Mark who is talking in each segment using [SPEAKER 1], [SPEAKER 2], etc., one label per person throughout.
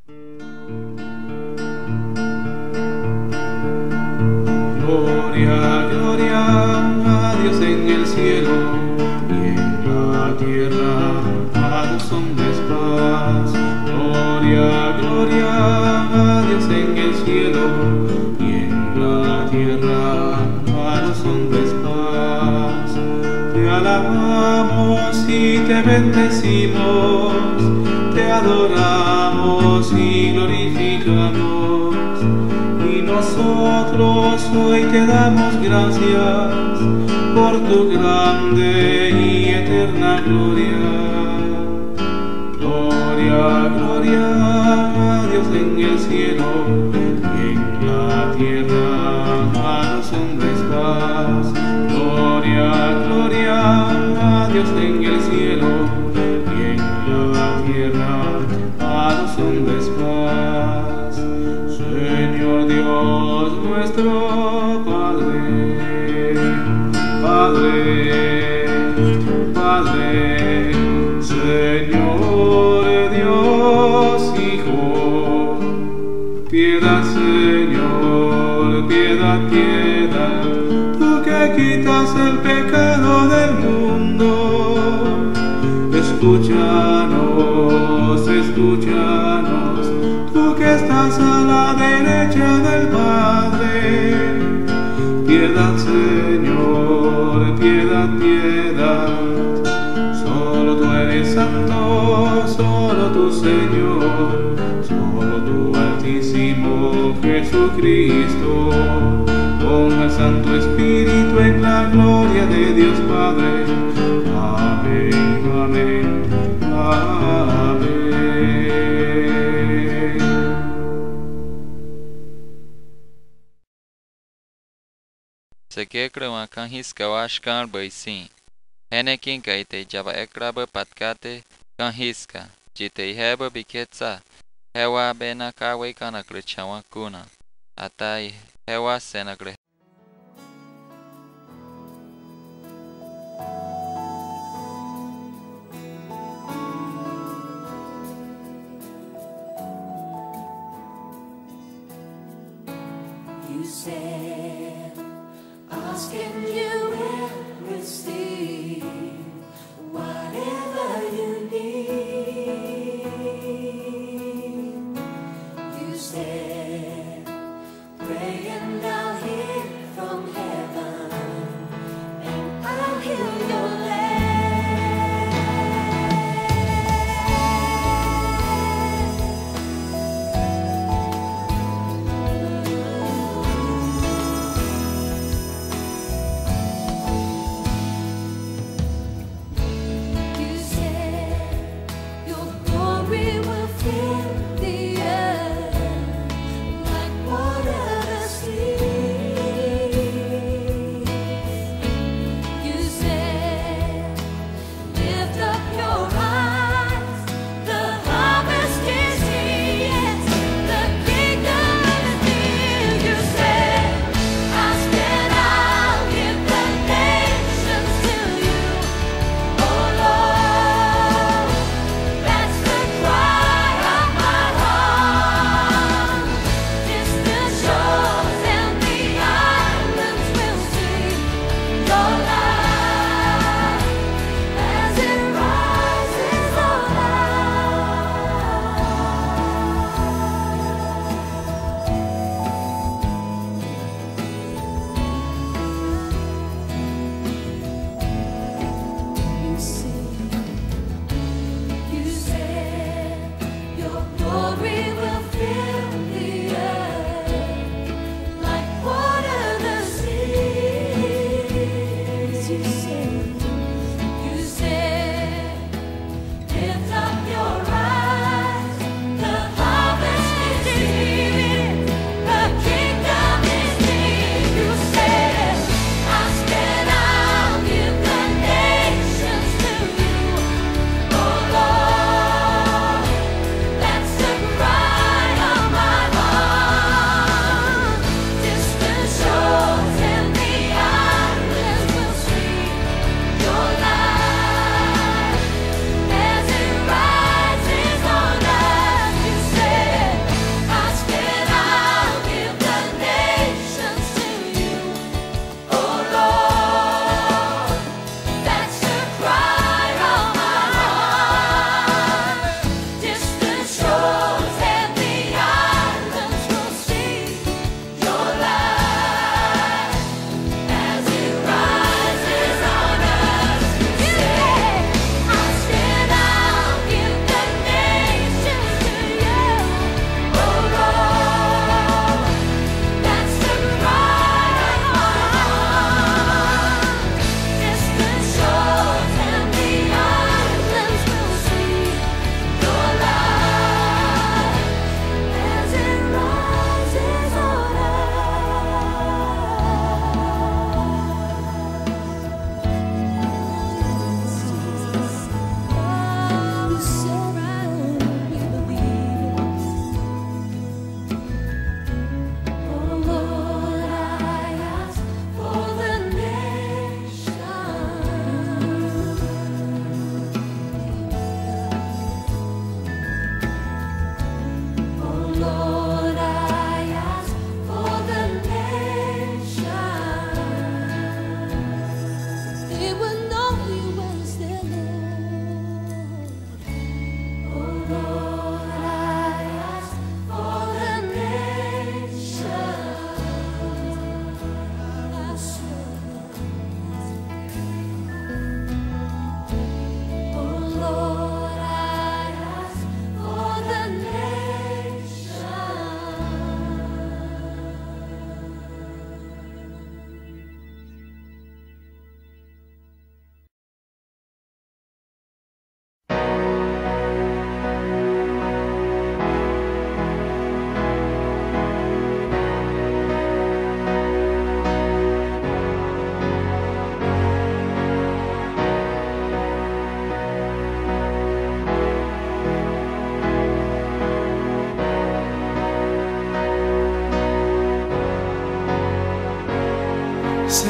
[SPEAKER 1] Gloria, gloria a Dios en el cielo y en la tierra a los hombres paz. Gloria, gloria a Dios en el cielo y en la tierra a los hombres paz. Te alabamos y te bendecimos, te adoramos y glorificamos. Y nosotros hoy te damos gracias por tu grande y eterna gloria. Gloria, gloria a Dios en el cielo y en la tierra a los hombres paz. Gloria, gloria a Dios en el cielo y en la tierra a los hombres paz. Señor Dios nuestro Padre, Padre, Padre, Señor Dios Hijo, piedad Señor, piedad, piedad, tú que quitas el pecado del mundo. Escúchanos, escúchanos, tú que estás a la derecha del Padre. Piedad Señor, piedad, piedad, solo tú eres santo, solo tú Señor, solo tú Altísimo Jesucristo, con el Santo Espíritu en la gloria de Dios Padre. Amén, amén, amén.
[SPEAKER 2] Sekekrewa kan hiskawashkan baisin. Henekin kaite java ekraba patkate kan hiska. Jite heba biketsa. Hewa bena kawe kanakre chawa kuna. Atai hewa senakre.
[SPEAKER 3] You said, ask and you will receive whatever you need. You said, pray and I'll hear from heaven, and I'll heal your land.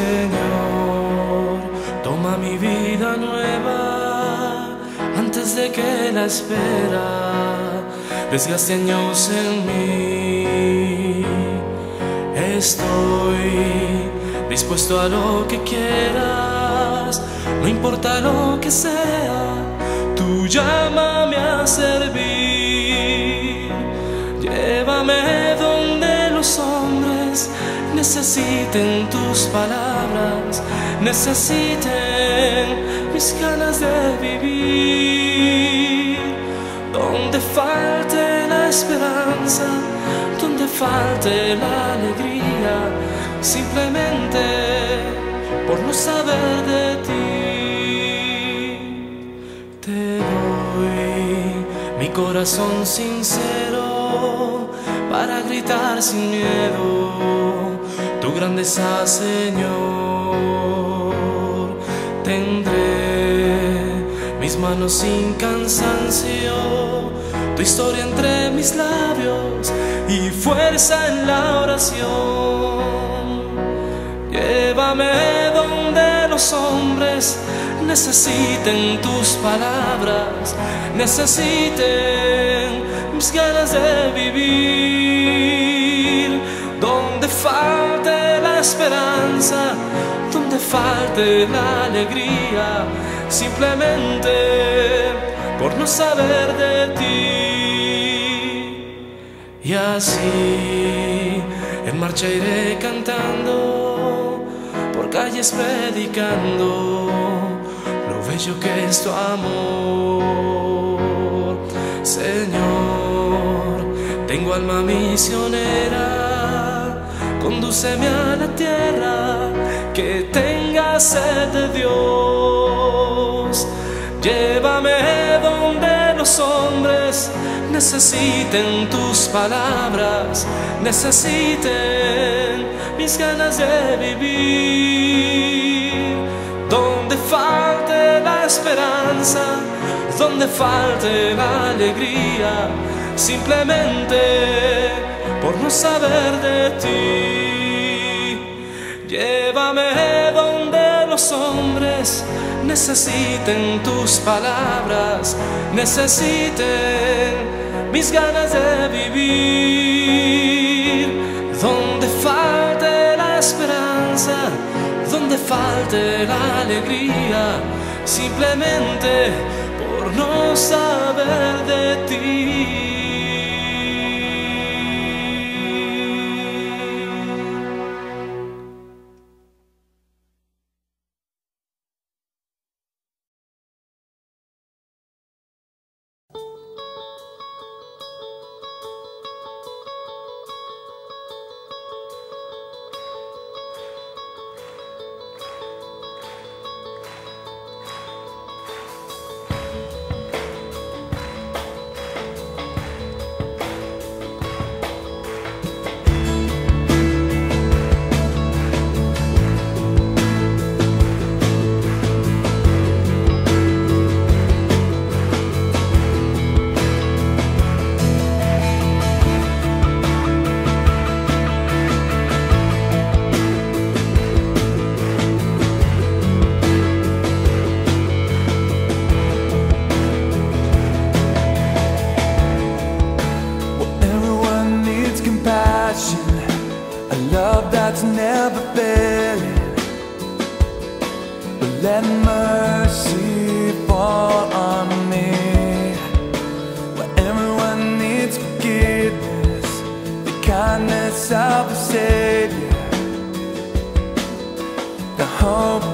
[SPEAKER 4] Señor, toma mi vida nueva antes de que la espera desgaste años en mí. Estoy dispuesto a lo que quieras, no importa lo que sea, tú llámame a servir. Llévame donde los hombres necesiten tus palabras, necesiten mis ganas de vivir. Donde falte la esperanza, donde falte la alegría, simplemente por no saber de ti. Te doy mi corazón sincero para gritar sin miedo tu grandeza, Señor. Tendré mis manos sin cansancio, tu historia entre mis labios y fuerza en la oración. Llévame donde los hombres necesiten tus palabras, necesiten mis ganas de vivir. Donde falte la esperanza, donde falte la alegría, simplemente por no saber de ti. Y así en marcha iré cantando, por calles predicando lo bello que es tu amor. Señor, tengo alma misionera, condúceme a la tierra que tenga sed de Dios. Llévame donde los hombres necesiten tus palabras, necesiten mis ganas de vivir. Donde falte la esperanza, donde falte la alegría, simplemente por no saber de ti. Llévame donde los hombres necesiten tus palabras, necesiten mis ganas de vivir. Donde falte la esperanza, donde falte la alegría, simplemente por no saber de ti.
[SPEAKER 5] That's never failing, but let mercy fall on me. Where everyone needs forgiveness, the kindness of a Savior, the hope